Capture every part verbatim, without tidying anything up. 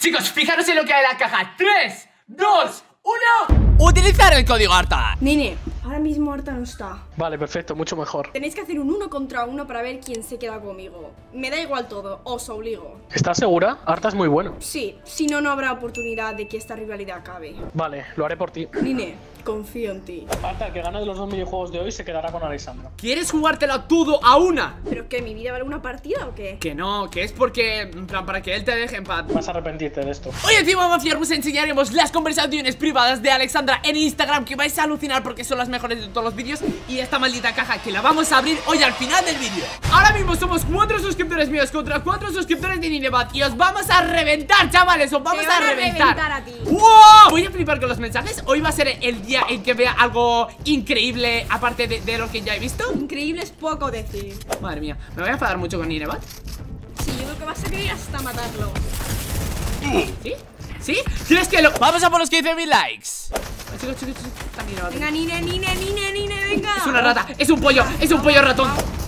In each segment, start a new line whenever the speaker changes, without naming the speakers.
Chicos, fijaros en lo que hay en la caja. tres, dos, uno. Utilizar el código Arta.
Nene, ahora mismo Arta no está.
Vale, perfecto, mucho mejor.
Tenéis que hacer un uno contra uno para ver quién se queda conmigo. Me da igual todo, os obligo.
¿Estás segura? Arta es muy bueno.
Sí, si no, no habrá oportunidad de que esta rivalidad acabe.
Vale, lo haré por ti.
Nene, confío en ti.
Arta, el que gane de los dos videojuegos de hoy se quedará con Alessandra.
¿Quieres jugártelo todo a una?
¿Pero qué, mi vida vale una partida o qué?
Que no, que es porque, en plan, para que él te deje en paz.
Vas a arrepentirte de esto.
Hoy encima, Mafia, os enseñaremos las conversaciones privadas de Alexandra en Instagram, que vais a alucinar porque son las mejores de todos los vídeos. Y esta maldita caja que la vamos a abrir hoy al final del vídeo. Ahora mismo somos cuatro suscriptores míos contra cuatro suscriptores de Ninebat. Y os vamos a reventar, chavales, os vamos
Te van
a
a
reventar,
reventar a ti.
¡Wow! Voy a flipar con los mensajes. Hoy va a ser el día en que vea algo increíble, aparte de, de lo que ya he visto.
Increíble es poco decir.
Madre mía, me voy a enfadar mucho con Ninebat.
Sí, yo creo que vas a querer hasta matarlo.
¿Sí? ¿Sí? ¿Crees que lo...? Vamos a por los quince mil likes. Chicos, chicos, chicos, está Ninebat.
Venga, Nine, Nine, Nine, Nine, venga.
Es una rata, es un pollo, es un pollo ratón.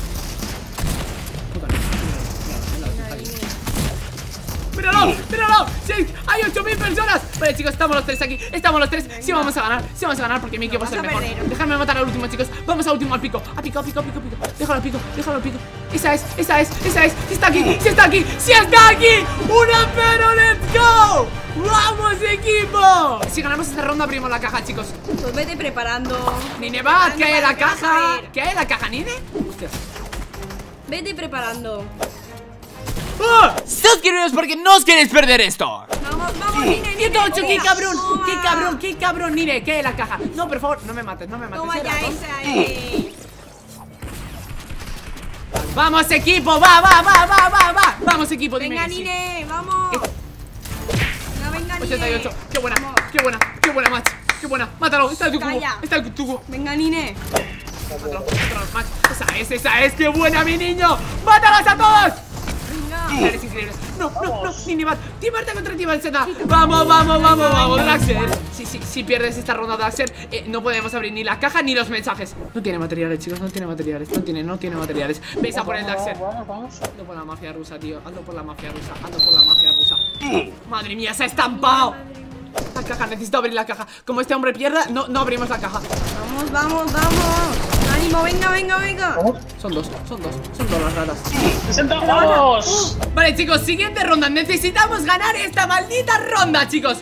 ¡Míralo! ¡Míralo! ¡Sí! ¡Hay ocho mil personas! Vale, chicos, estamos los tres aquí. Estamos los tres. Sí vamos a ganar. Sí vamos a ganar porque mi equipo es el
Vas a
mejor.
perder.
Dejadme matar al último, chicos. Vamos al último, al pico. A pico, a pico, a pico, a pico. Déjalo al pico, déjalo al pico. Esa es, esa es, esa es. ¡Sí está aquí! ¡Sí está aquí! ¡Sí está aquí! ¡Una pero! ¡Let's go! ¡Vamos, equipo! Si ganamos esta ronda, abrimos la caja, chicos.
Pues vete preparando.
Ninebat, ¿qué hay en la
Para que vas a
caja?
ver.
¿Qué hay en la caja, Nine? Hostias.
Vete preparando.
¡Oh! Suscribiros porque no os queréis perder esto.
Vamos, vamos, Nine, Nine.
¡Qué tocho! ¡Qué
Venga,
cabrón!
toma.
¡Qué cabrón! ¡Qué cabrón! Nine, ¿qué hay en la caja? No, por favor, no me mates, no me mates.
Toma
¿eh,
ya
ratón?
esa, eh.
¡Vamos, equipo! ¡Va, va, va, va, va, va! ¡Vamos, equipo! Dime
Venga,
que sí.
Nine, vamos. Venga, venga, Nine.
ochenta y ocho. ¡Qué buena!
Vamos.
¡Qué buena! ¡Qué buena, Max! ¡Qué buena! ¡Mátalo! ¡Está el tu cubo!
Calla.
¡Está el tu cubo!
Venga, Nine.
¡Mátalo! ¡Mátalo, Max! ¡Esa es, esa es! ¡Qué buena, mi niño! ¡Mátalos a todos!
Venga.
Eres increíble. No, no, no, Ninebat. Team Arta contra Team Alcena. Vamos, vamos, vamos, vamos, Draxler. Si, si, si pierdes esta ronda, Draxler, eh, no podemos abrir ni la caja ni los mensajes. No tiene materiales, chicos, no tiene materiales. No tiene, no tiene materiales. Veis a por el Draxler. Hazlo por la mafia rusa, tío. Hazlo por la mafia rusa. Hazlo por la mafia rusa. Madre mía, se ha estampado. La caja, necesito abrir la caja. Como este hombre pierda, no, no abrimos la caja.
Vamos, vamos, vamos. Ánimo, venga, venga, venga.
Son dos, son dos, son dos las ratas.
¡Presentamos!
Vale, chicos, siguiente ronda. Necesitamos ganar esta maldita ronda, chicos.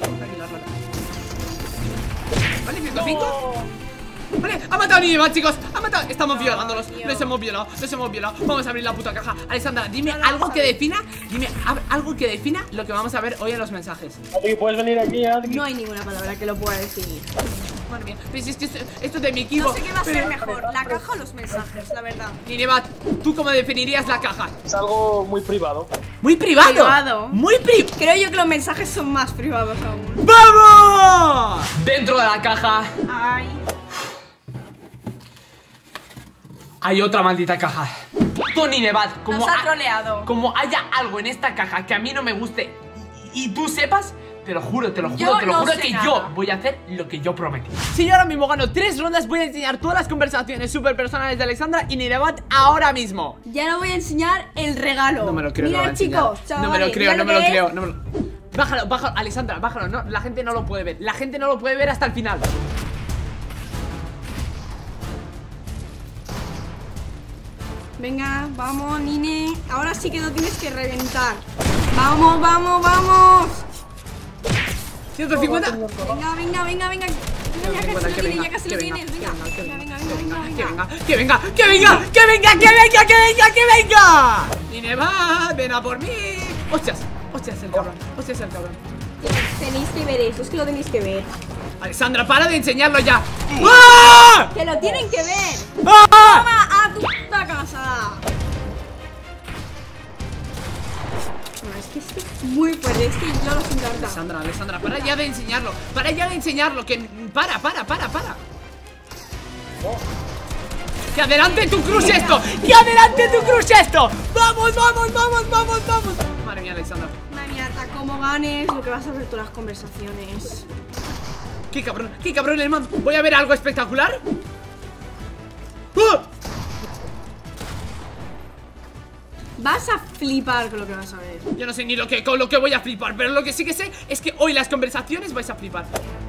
Vale, ciento cinco. Vale, ha matado a Ninebat, chicos. Ha matado. Estamos violándolos. Les hemos violado, les hemos violado. Vamos a abrir la puta caja. Alessandra, dime algo que defina. Dime a- algo que defina lo que vamos a ver hoy en los mensajes.
Adri, ¿puedes venir aquí, Adri?
No hay ninguna palabra que lo pueda decir.
Madre mía, pero si es que esto, esto es de mi equipo.
No sé qué va a ser
pero-
mejor, la caja o los mensajes, la verdad.
Ninebat, ¿tú cómo definirías la caja?
Es algo muy privado.
Muy privado.
Privado.
Muy privado.
Creo yo que los mensajes son más privados aún.
¡Vamos! Dentro de la caja
Ay.
hay otra maldita caja. Con Ninebat, como,
Nos ha
ha-
troleado.
como haya algo en esta caja que a mí no me guste y, y tú sepas, te lo juro, te lo juro,
Yo
te lo
no
juro
sé
que
nada.
yo voy a hacer lo que yo prometí. Si yo ahora mismo gano tres rondas, voy a enseñar todas las conversaciones súper personales de Alexandra y Ninebat ahora mismo.
Ya no voy a enseñar el regalo.
No me lo creo. que lo va a
Mirad,
enseñar.
chicos, chavales,
No me lo creo,
mirad
no me lo
que
creo.
es.
No me lo... Bájalo, bájalo, Alexandra, bájalo. No, la gente no lo puede ver. La gente no lo puede ver hasta el final.
Venga, vamos, Nine. Ahora sí que lo tienes que reventar. Vamos, vamos, vamos.
ciento cincuenta.
Venga, venga, venga, venga. Ya casi lo
Que
tienes,
venga,
ya casi
que
lo
venga,
tienes.
que
Venga,
venga, que
venga,
venga,
venga, venga, venga,
Que
venga.
venga, que venga, que venga, que venga, que venga, que venga, que venga. Ninebat, ven a por mí. Hostias, hostias el cabrón, hostias el cabrón.
Tenéis que ver eso, es que lo tenéis que ver.
Alexandra, para de enseñarlo ya. ¡Ah!
Que lo tienen que ver.
¡Ah!
¡Toma a tu puta casa! No, es que es que es muy fuerte, es que yo lo siento harta.
Alexandra, Alexandra, para ya de enseñarlo. Para ya de enseñarlo, que para, para, para, para. ¡Que adelante tu cruz esto! ¡Que adelante tu cruz esto! ¡Vamos, vamos, vamos, vamos, vamos! Madre mía, Alexandra.
Madre mía, Arta, como ganes, lo que vas a ver todas las conversaciones.
¡Qué cabrón! ¡Qué cabrón el man! ¿Voy a ver algo espectacular? ¡Ah!
Vas a flipar con lo que vas a ver.
Yo no sé ni lo que, con lo que voy a flipar, pero lo que sí que sé es que hoy las conversaciones vais a flipar.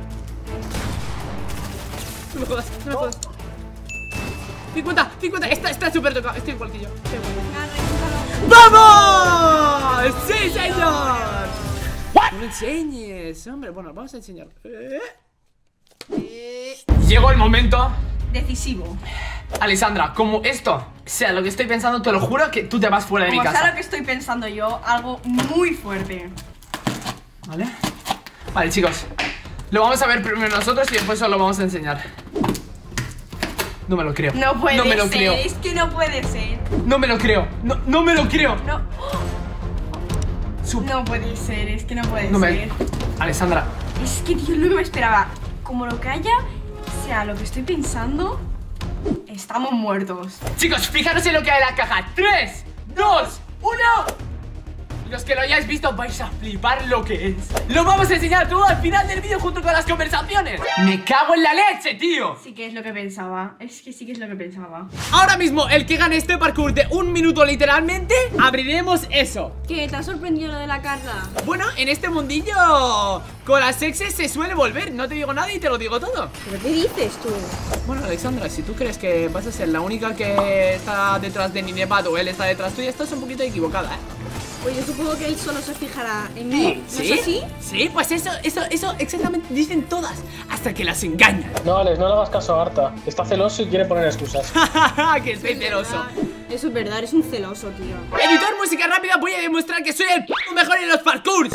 No me jodas, no me jodas. cincuenta, cincuenta, está, está súper tocado. Estoy igual que yo. Estoy igual que yo. ¡Vamos! ¡Sí, señor! No me enseñes, hombre. Bueno, vamos a enseñar. ¿Eh?
Eh,
Llegó el momento.
decisivo.
Alessandra, como esto sea lo que estoy pensando, te lo juro que tú te vas fuera de mi
Como
casa.
sea lo que estoy pensando yo, algo muy fuerte.
¿Vale? Vale, chicos, lo vamos a ver primero nosotros y después os lo vamos a enseñar. No me lo creo.
No puede
no me lo
ser,
creo.
es que no puede ser.
No me lo creo. No, no me lo creo.
No,
Su-
no puede ser, es que no puede
no me...
ser.
Alessandra,
Es que, tío, lo que me esperaba. Como lo que haya sea lo que estoy pensando, estamos muertos.
chicos, fijaros en lo que hay en la caja. Tres, dos, uno. Los que lo hayáis visto vais a flipar lo que es. Lo vamos a enseñar todo al final del vídeo junto con las conversaciones. Me cago en la leche, tío.
Sí que es lo que pensaba. Es que sí que es lo que pensaba.
Ahora mismo, el que gane este parkour de un minuto literalmente, abriremos eso.
¿Qué? ¿Te ha sorprendido lo de la Carla?
Bueno, en este mundillo con las exes se suele volver. No te digo nada y te lo digo todo.
¿Pero qué dices tú?
Bueno, Alessandra, si tú crees que vas a ser la única que está detrás de Ninepat o él está detrás tuya, estás un poquito equivocada, ¿eh?
Pues yo supongo que él solo se fijará en mí. ¿No
¿Sí?
es así?
Sí, pues eso, eso, eso exactamente dicen todas, hasta que las engañan.
No, Alex, no le hagas caso a Arta. Está celoso y quiere poner excusas.
Que estoy celoso.
Eso es verdad, eres un celoso, tío.
Editor música rápida, voy a demostrar que soy el p mejor en los parkours.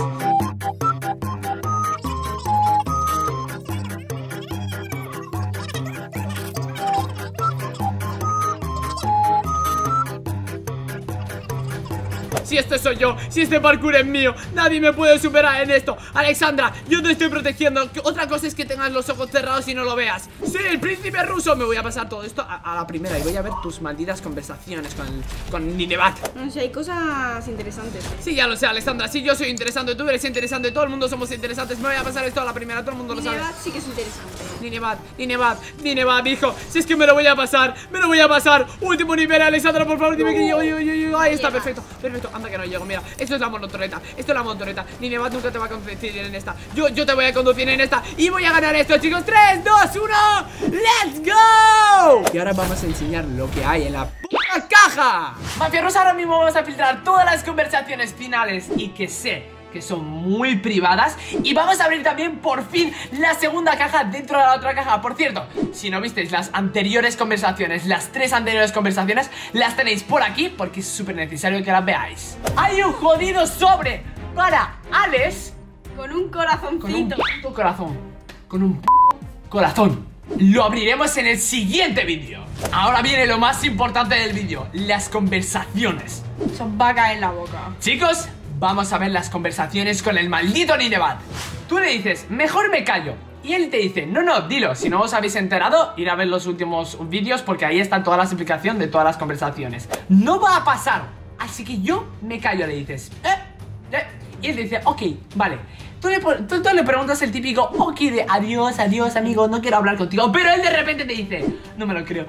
Si este soy yo, si este parkour es mío, nadie me puede superar en esto. Alessandra, yo te estoy protegiendo. Otra cosa es que tengas los ojos cerrados y no lo veas. Sí, el príncipe ruso. Me voy a pasar todo esto a, a la primera y voy a ver tus malditas conversaciones con, con Ninepat.
No sé, hay cosas interesantes.
Sí, ya lo sé, Alessandra. Sí, yo soy interesante, tú eres interesante, todo el mundo somos interesantes. Me voy a pasar esto a la primera, todo el mundo lo sabe.
Ninepat sí que es interesante.
Ninepat, Ninepat, Ninepat, hijo. Si es que me lo voy a pasar, me lo voy a pasar. Último nivel, Alessandra, por favor, dime que llego, llego, llego, llego. Ahí está,
Llegas.
perfecto, perfecto. Anda que no llego, mira, esto es la monotorreta. Esto es la monotorreta. Ninepat nunca te va a conducir en esta. Yo, yo te voy a conducir en esta y voy a ganar esto, chicos. tres, dos, uno, ¡let's go! Y ahora vamos a enseñar lo que hay en la puta caja. Mafiosos, ahora mismo vamos a filtrar todas las conversaciones finales y que sé que son muy privadas. Y vamos a abrir también por fin la segunda caja dentro de la otra caja. Por cierto, si no visteis las anteriores conversaciones, las tres anteriores conversaciones, las tenéis por aquí porque es súper necesario que las veáis. Hay un jodido sobre para Alex
Con un
con un
corazoncito.
puto corazón. Con un puto corazón. Lo abriremos en el siguiente vídeo. Ahora viene lo más importante del vídeo: las conversaciones.
Eso va a caer en la boca.
Chicos, vamos a ver las conversaciones con el maldito Ninepat. Tú le dices, mejor me callo. Y él te dice, no, no, dilo. Si no os habéis enterado, ir a ver los últimos vídeos porque ahí está toda la explicación de todas las conversaciones. No va a pasar. Así que yo me callo, le dices. ¿Eh? ¿Eh? Y él te dice, ok, vale. Tú le, tú, tú le preguntas el típico, ok, de adiós, adiós, amigo, no quiero hablar contigo. Pero él de repente te dice, no me lo creo.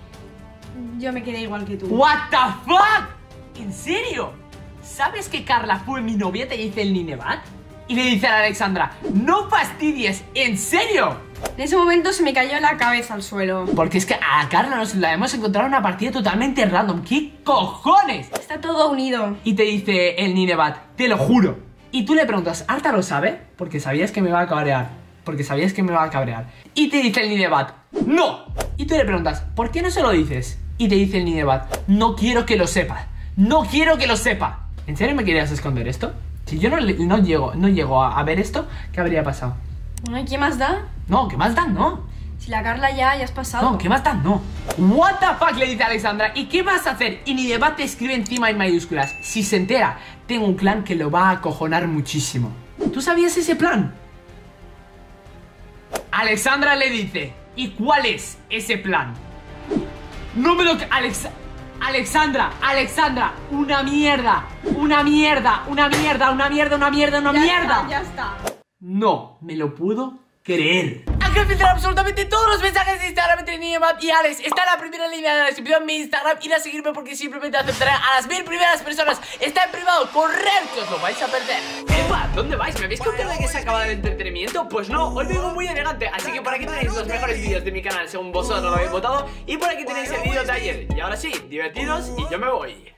Yo me quedé igual que tú.
What the fuck? ¿En serio? ¿Sabes que Carla fue mi novia? Te dice el Ninepat. Y le dice a la Alessandra, no fastidies, ¿en serio?
En ese momento se me cayó la cabeza al suelo.
Porque es que a Carla nos la hemos encontrado en una partida totalmente random. ¿Qué cojones?
Está todo unido.
Y te dice el Ninepat, te lo juro. Y tú le preguntas, ¿Arta lo sabe? Porque sabías que me iba a cabrear. Porque sabías que me iba a cabrear. Y te dice el Ninepat, ¡no! Y tú le preguntas, ¿por qué no se lo dices? Y te dice el Ninepat, no quiero que lo sepa. No quiero que lo sepa. ¿En serio me querías esconder esto? Si yo no, no llego, no llego a, a ver esto, ¿qué habría pasado?
Bueno, ¿y qué más da?
No, ¿qué más da? No.
Si la Carla ya, ya has pasado.
No, ¿qué más da? No. What the fuck, le dice a Alessandra. ¿Y qué vas a hacer? Y Ninepat te escribe encima en mayúsculas. Si se entera, tengo un plan que lo va a acojonar muchísimo. ¿Tú sabías ese plan? Alessandra le dice, ¿y cuál es ese plan? No me lo... Alex... Alessandra, Alessandra, una mierda, una mierda, una mierda, una mierda, una mierda, una
Ya
mierda.
está, ya está.
No me lo puedo creer. que filtrar absolutamente todos los mensajes de Instagram entre Niemad y Alex. Está en la primera línea de la descripción mi Instagram. Ir a seguirme porque simplemente aceptaré a las mil primeras personas. Está en privado, correr, que os lo vais a perder. Epa, ¿dónde vais? ¿Me habéis contado de que se acaba el entretenimiento? Pues no, hoy vengo muy elegante. Así que por aquí tenéis los mejores vídeos de mi canal según vosotros lo habéis votado. Y por aquí tenéis el vídeo de ayer. Y ahora sí, divertidos y yo me voy.